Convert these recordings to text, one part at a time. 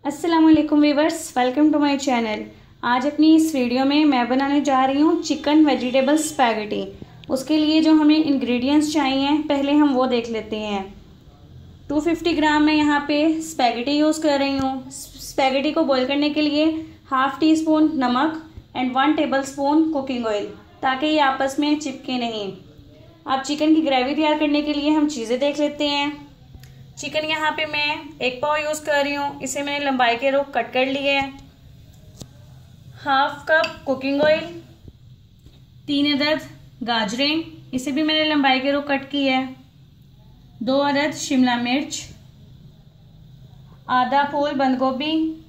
अस्सलाम वालेकुम viewers, welcome to my channel. आज अपनी इस वीडियो में मैं बनाने जा रही हूँ चिकन वेजिटेबल स्पैगेटी। उसके लिए जो हमें इंग्रेडिएंट्स चाहिए पहले हम वो देख लेते हैं। 250 ग्राम मैं यहाँ पे स्पैगेटी यूज़ कर रही हूँ। स्पैगेटी को बॉईल करने के लिए हाफ़ टी स्पून नमक and 1 tablespoon cooking oil, ताकि ये आपस में चिपके नहीं। अब चिकन की ग्रेवी तैयार करने के लिए हम चीज़ें देख लेते हैं। चिकन यहाँ पे मैं 1 पाव यूज़ कर रही हूँ। इसे मैंने लंबाई के रुख कट कर लिए हैं। हाफ कप कुकिंग ऑयल, 3 अदद गाजरें, इसे भी मैंने लंबाई के रुख कट की है। 2 अदद शिमला मिर्च, आधा फूल बंद गोभी,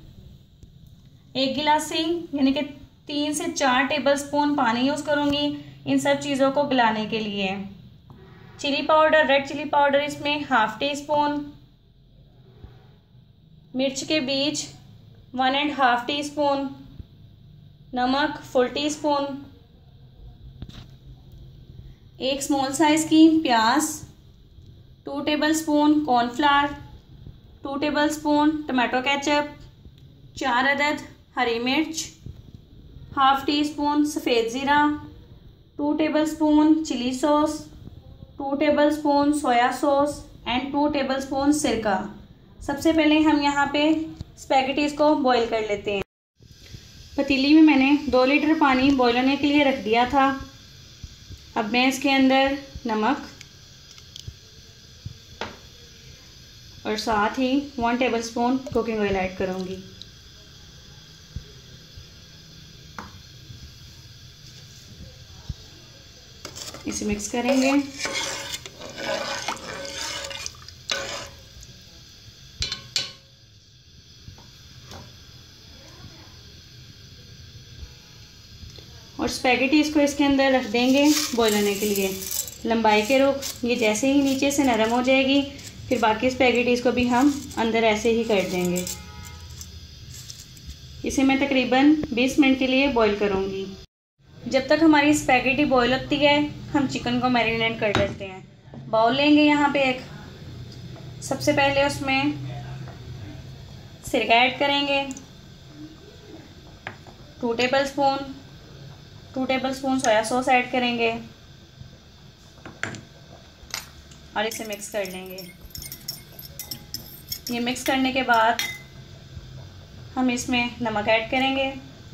1 गिलासी यानी कि 3 से 4 टेबल स्पून पानी यूज़ करूँगी इन सब चीज़ों को गलाने के लिए। Chilli powder, red chilli powder इसमें हाफ़ टी स्पून, मिर्च के बीज 1.5 टी स्पून, नमक full teaspoon, 1 small size की प्याज, 2 tablespoon cornflour, 2 tablespoon tomato ketchup, 4 अदद हरी मिर्च, हाफ़ टी स्पून सफ़ेद ज़ीरा, 2 tablespoon chilli sauce, 2 tablespoon soya sauce and 2 tablespoon सिरका। सबसे पहले हम यहाँ पे स्पैगेटीज़ को बॉईल कर लेते हैं। पतीली में मैंने 2 लीटर पानी बॉईल होने के लिए रख दिया था। अब मैं इसके अंदर नमक और साथ ही 1 tablespoon cooking oil add करूँगी। इसे मिक्स करेंगे। और स्पैगेटीज़ को इसके अंदर रख देंगे बॉईल होने के लिए लंबाई के रुख। ये जैसे ही नीचे से नरम हो जाएगी फिर बाकी स्पैगेटीज़ को भी हम अंदर ऐसे ही कर देंगे। इसे मैं तकरीबन 20 मिनट के लिए बॉईल करूँगी। जब तक हमारी स्पैगेटी बॉईल होती है हम चिकन को मैरिनेट कर लेते हैं। बाउल लेंगे यहाँ पे एक। सबसे पहले उसमें सिरका ऐड करेंगे, 2 tablespoon soya sauce add करेंगे और इसे मिक्स कर लेंगे। ये मिक्स करने के बाद हम इसमें नमक ऐड करेंगे,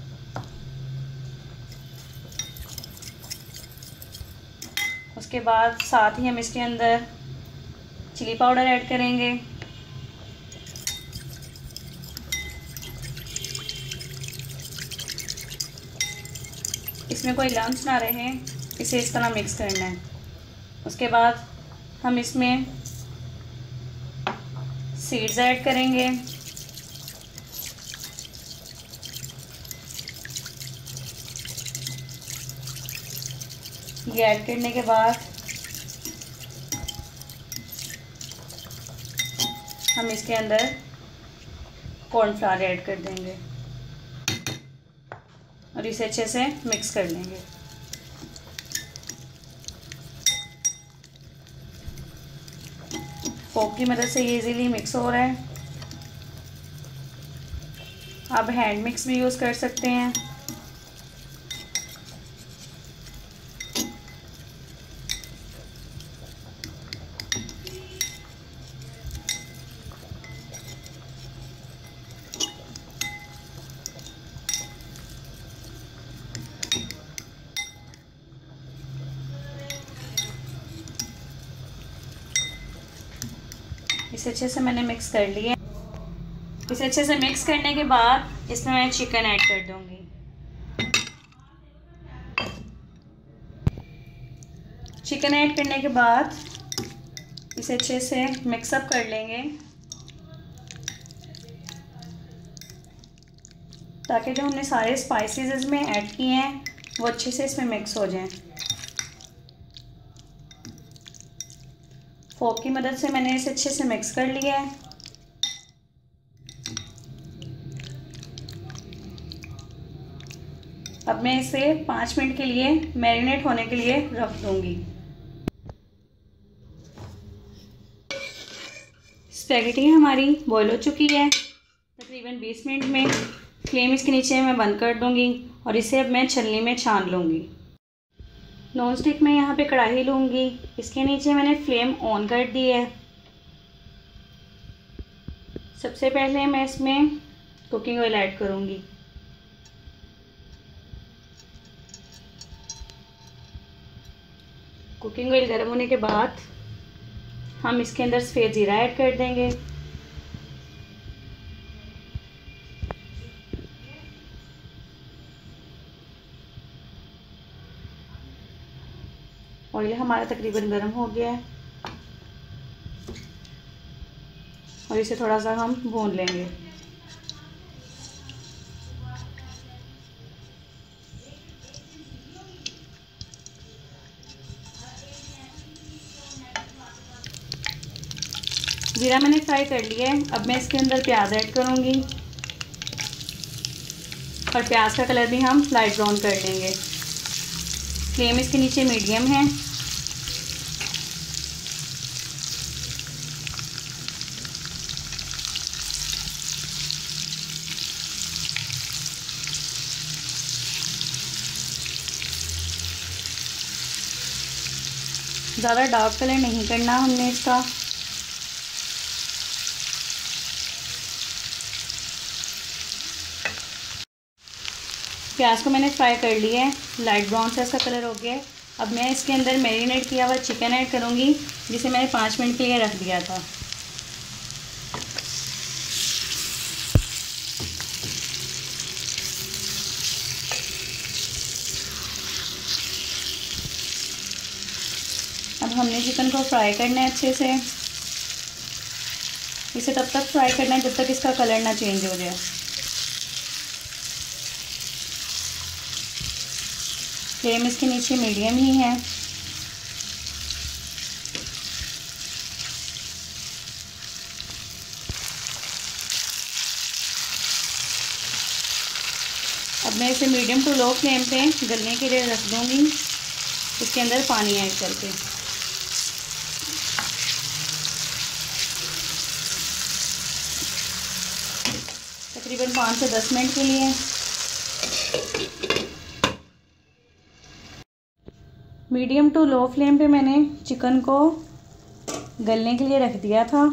उसके बाद साथ ही हम इसके अंदर चिली पाउडर ऐड करेंगे, इसमें कोई लम्स ना रहे, इसे इस तरह मिक्स करना है। उसके बाद हम इसमें सीड्स ऐड करेंगे, ये ऐड करने के बाद हम इसके अंदर कॉर्नफ्लावर ऐड कर देंगे और इसे अच्छे से मिक्स कर लेंगे। फोक की मदद से ये इजीली मिक्स हो रहा है। आप हैंड मिक्स भी यूज़ कर सकते हैं। इसे अच्छे से मैंने मिक्स कर लिया। इसे अच्छे से मिक्स करने के बाद इसमें मैं चिकन ऐड कर दूंगी। चिकन ऐड करने के बाद इसे अच्छे से मिक्सअप कर लेंगे ताकि जो हमने सारे स्पाइसेस इसमें ऐड किए हैं वो अच्छे से इसमें मिक्स हो जाएं। फोक की मदद से मैंने इसे अच्छे से मिक्स कर लिया है। अब मैं इसे 5 मिनट के लिए मैरिनेट होने के लिए रख दूंगी। स्पैगेटी हमारी बॉईल हो चुकी है। तकरीबन 20 मिनट में फ्लेम इसके नीचे मैं बंद कर दूंगी और इसे अब मैं छलनी में छान लूँगी। नॉन स्टिक में यहाँ पे कढ़ाई लूँगी। इसके नीचे मैंने फ्लेम ऑन कर दी है। सबसे पहले मैं इसमें कुकिंग ऑयल ऐड करूँगी। कुकिंग ऑयल गर्म होने के बाद हम इसके अंदर सफ़ेद ज़ीरा ऐड कर देंगे। ऑयल हमारा तकरीबन गर्म हो गया है और इसे थोड़ा सा हम भून लेंगे। जीरा मैंने फ्राई कर लिया है। अब मैं इसके अंदर प्याज ऐड करूँगी और प्याज का कलर भी हम लाइट ब्राउन कर लेंगे। फ्लेम इसके नीचे मीडियम है। ज़्यादा डार्क कलर नहीं करना हमने इसका। प्याज को मैंने फ्राई कर लिया है, लाइट ब्राउन सा इसका कलर हो गया है। अब मैं इसके अंदर मैरिनेट किया हुआ चिकन ऐड करूँगी, जिसे मैंने 5 मिनट के लिए रख दिया था। अब हमने चिकन को फ्राई करना है अच्छे से। इसे तब तक फ्राई करना है जब तक इसका कलर ना चेंज हो जाए। फ्लेम इसके नीचे मीडियम ही है। अब मैं इसे मीडियम टू लो फ्लेम पे गलने के लिए रख दूँगी, इसके अंदर पानी ऐड करके। तकरीबन 5 से 10 मिनट के लिए। मीडियम टू लो फ्लेम पे मैंने चिकन को गलने के लिए रख दिया था।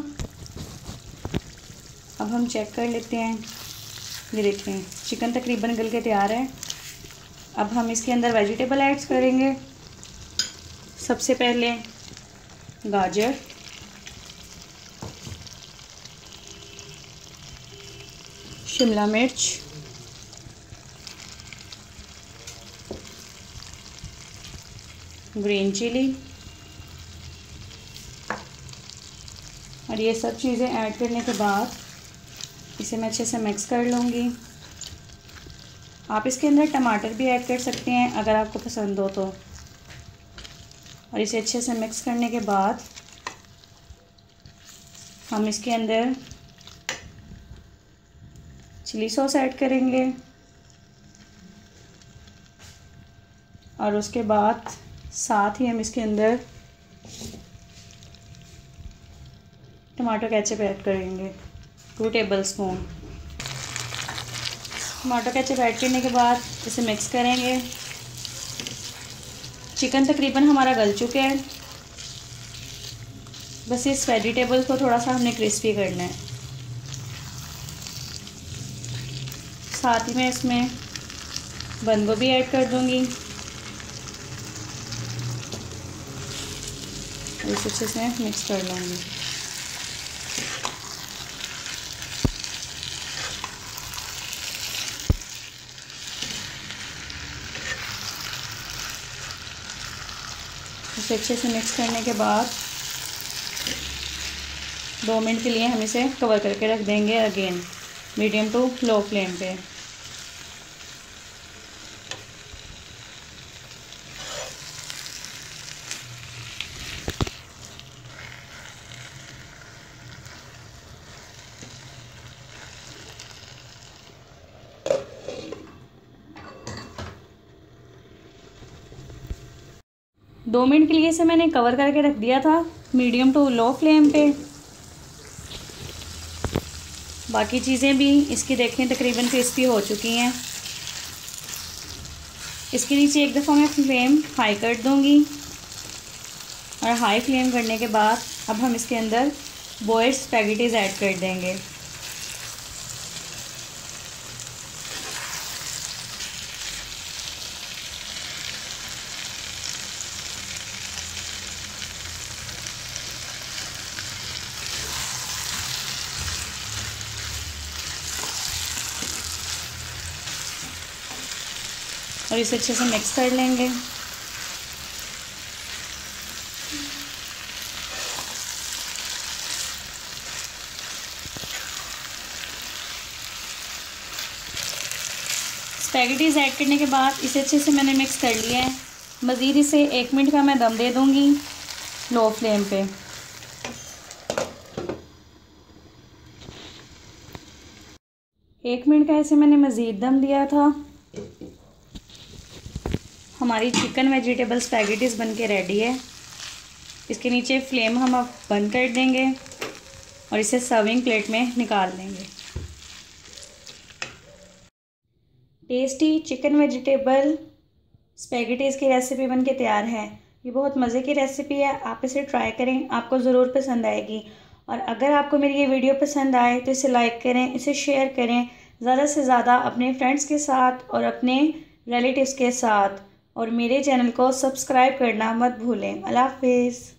अब हम चेक कर लेते हैं। ये देखें, चिकन तकरीबन गल के तैयार है। अब हम इसके अंदर वेजिटेबल ऐड करेंगे। सबसे पहले गाजर, शिमला मिर्च, ग्रीन चिली और ये सब चीज़ें ऐड करने के बाद इसे मैं अच्छे से मिक्स कर लूँगी। आप इसके अंदर टमाटर भी ऐड कर सकते हैं अगर आपको पसंद हो तो। और इसे अच्छे से मिक्स करने के बाद हम इसके अंदर चिली सॉस ऐड करेंगे और उसके बाद साथ ही हम इसके अंदर टमाटो केचप ऐड करेंगे 2 टेबलस्पून। टमाटो केचप ऐड करने के बाद इसे मिक्स करेंगे। चिकन तकरीबन हमारा गल चुका है, बस इस वेजिटेबल्स को थोड़ा सा हमने क्रिस्पी करना है। साथ ही मैं इसमें बंद गोभी ऐड कर दूंगी। इसे अच्छे से मिक्स कर लूँगी। इसे अच्छे से मिक्स करने के बाद 2 मिनट के लिए हम इसे कवर करके रख देंगे, again medium to low flame पे। दो मिनट के लिए इसे मैंने कवर करके रख दिया था मीडियम टू लो फ्लेम पे। बाकी चीज़ें भी इसकी देखें तकरीबन क्रिस्पी हो चुकी हैं। इसके नीचे एक दफ़ा मैं फ्लेम हाई कर दूंगी और हाई फ्लेम करने के बाद अब हम इसके अंदर बॉइल्ड स्पैगेटीज़ ऐड कर देंगे। और इसे अच्छे से मिक्स कर लेंगे। स्पैगेटीज़ ऐड करने के बाद इसे अच्छे से मैंने मिक्स कर लिया है। मज़ीद इसे 1 मिनट का मैं दम दे दूँगी लो फ्लेम पे। एक मिनट का इसे मैंने मज़ीद दम दिया था। हमारी चिकन वेजिटेबल स्पैगेटीज़ बन के रेडी है। इसके नीचे फ्लेम हम अब बंद कर देंगे और इसे सर्विंग प्लेट में निकाल लेंगे। टेस्टी चिकन वेजिटेबल स्पैगेटीज़ की रेसिपी बन के तैयार है। ये बहुत मज़े की रेसिपी है, आप इसे ट्राई करें, आपको ज़रूर पसंद आएगी। और अगर आपको मेरी ये वीडियो पसंद आए तो इसे लाइक करें, इसे शेयर करें ज़्यादा से ज़्यादा अपने फ्रेंड्स के साथ और अपने रिलेटिव्स के साथ, और मेरे चैनल को सब्सक्राइब करना मत भूलें। अल्लाह हाफिज़।